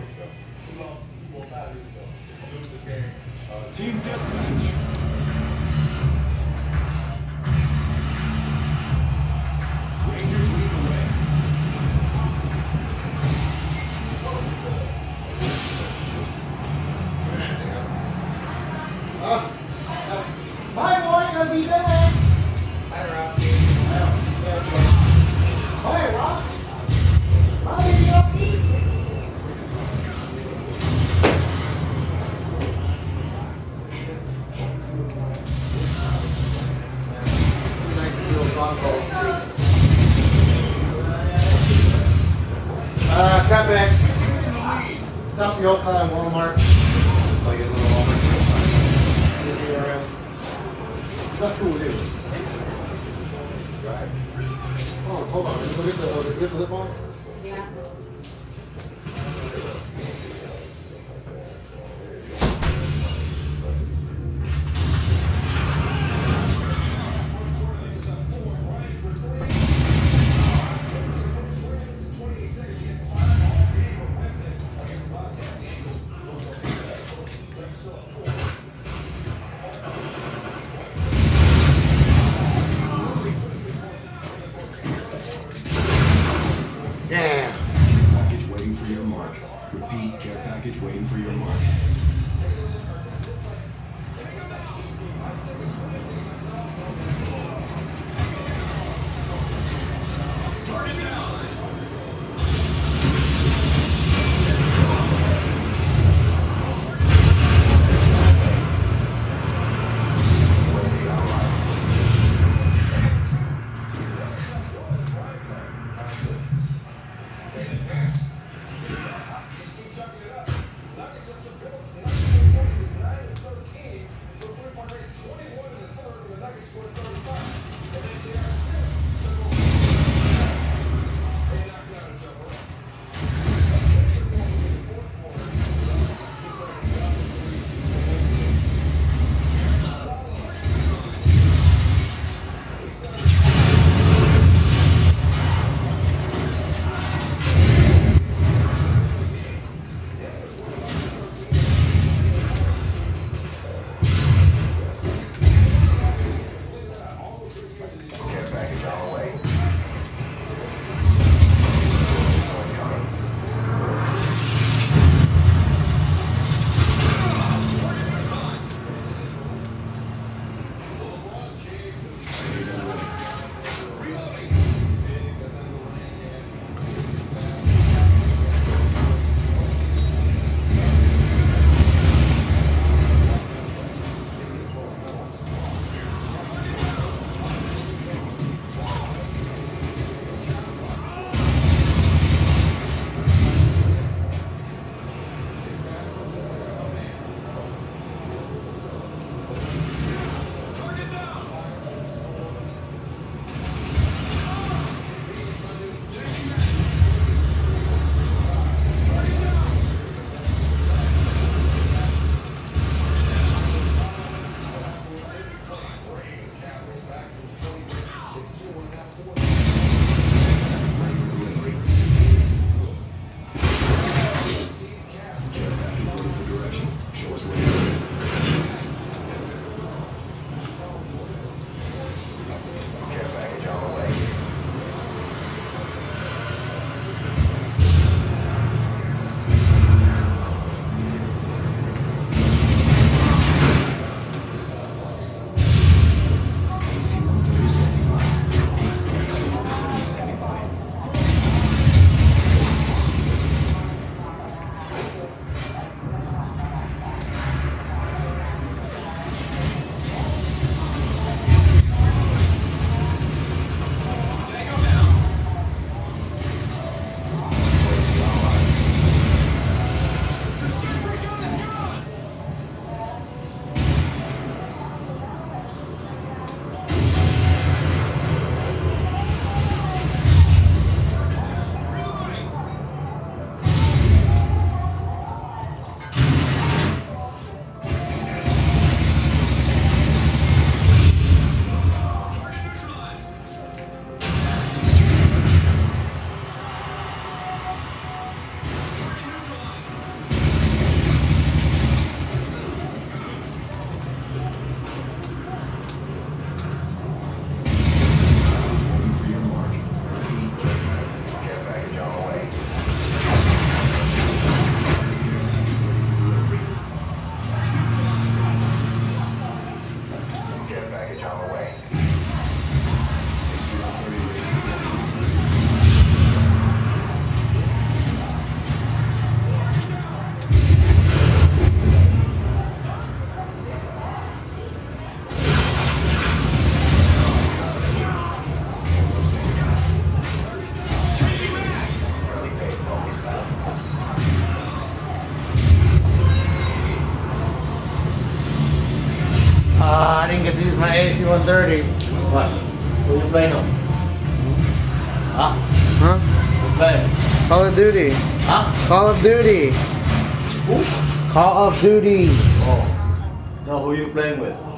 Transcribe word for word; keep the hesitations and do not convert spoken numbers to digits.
Team Deathmatch. Rangers lead the way. Bye, boy. I'll be there. Bye, Rob. Bye, Rob. Bye, Rocky. Uh, Tepex. It's up the Oakland and Walmart. Like a little Walmart. That's cool, dude. Right. Oh, hold on. Look at the, oh, look at the lip balm. Yeah. Yeah. Package waiting for your mark. Repeat, care package waiting for your mark. one thirty. What? Who you playing on? Huh? Huh? Who playing? Call of Duty. Huh? Call of Duty. Who? Call of Duty. Oh. No, who you playing with?